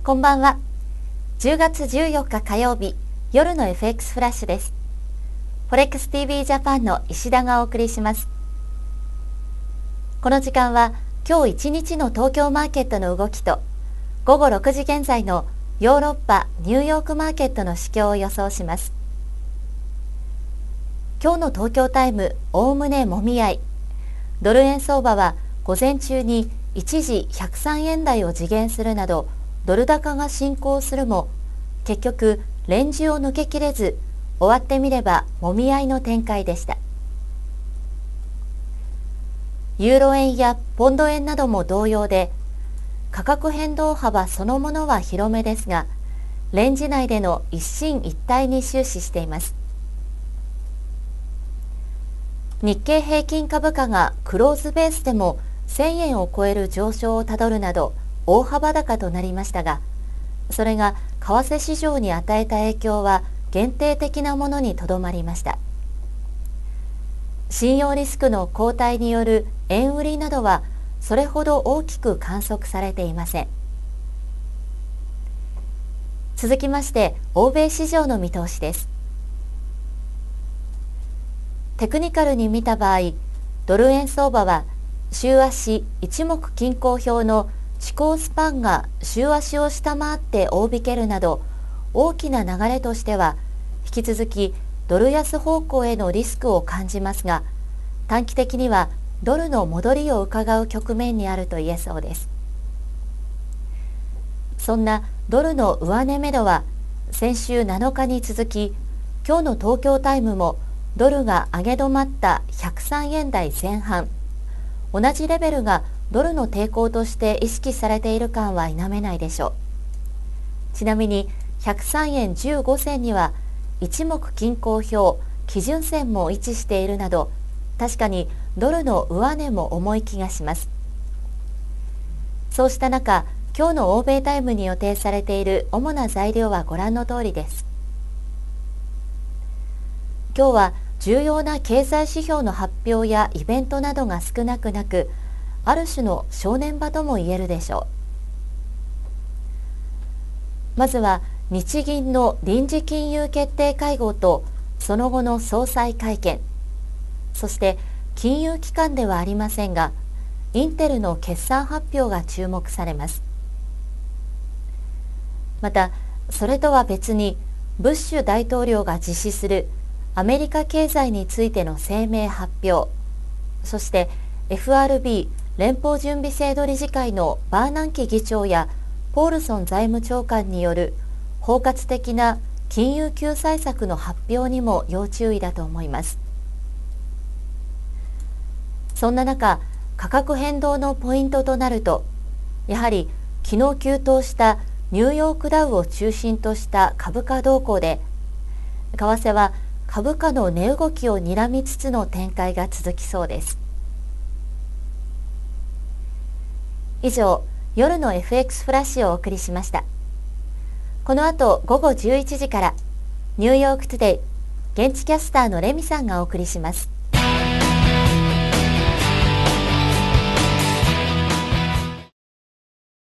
こんばんは。10月14日火曜日、夜の FX フラッシュです。フォレックス TV ジャパンの石田がお送りします。この時間は今日一日の東京マーケットの動きと、午後6時現在のヨーロッパ・ニューヨークマーケットの市況を予想します。今日の東京タイム、おおむねもみ合い。ドル円相場は午前中に一時103円台を実現するなど、ドル高が進行するも、結局レンジを抜けきれず、終わってみればもみ合いの展開でした。ユーロ円やポンド円なども同様で、価格変動幅そのものは広めですが、レンジ内での一進一退に終始しています。日経平均株価がクローズベースでも1000円を超える上昇をたどるなど大幅高となりましたが、それが為替市場に与えた影響は限定的なものにとどまりました。信用リスクの後退による円売りなどはそれほど大きく観測されていません。続きまして欧米市場の見通しです。テクニカルに見た場合、ドル円相場は週足一目均衡表の地高スパンが週足を下回って大引けるなど、大きな流れとしては引き続きドル安方向へのリスクを感じますが、短期的にはドルの戻りを伺う局面にあると言えそうです。そんなドルの上値目処は先週7日に続き、今日の東京タイムもドルが上げ止まった103円台前半、同じレベルがドルの抵抗として意識されている感は否めないでしょう。ちなみに103円15銭には一目均衡表基準線も位置しているなど、確かにドルの上値も重い気がします。そうした中、今日の欧米タイムに予定されている主な材料はご覧の通りです。今日は重要な経済指標の発表やイベントなどが少なくなく、ある種の正念場とも言えるでしょう。まずは日銀の臨時金融決定会合とその後の総裁会見、そして金融機関ではありませんが、インテルの決算発表が注目されます。また、それとは別にブッシュ大統領が実施するアメリカ経済についての声明発表、そして FRB 連邦準備制度理事会のバーナンキ議長やポールソン財務長官による包括的な金融救済策の発表にも要注意だと思います。そんな中、価格変動のポイントとなると、やはり昨日急騰したニューヨークダウを中心とした株価動向で、為替は株価の値動きを睨みつつの展開が続きそうです。以上、夜の FX フラッシュをお送りしました。この後午後11時からニューヨークトゥデイ現地キャスターのレミさんがお送りします。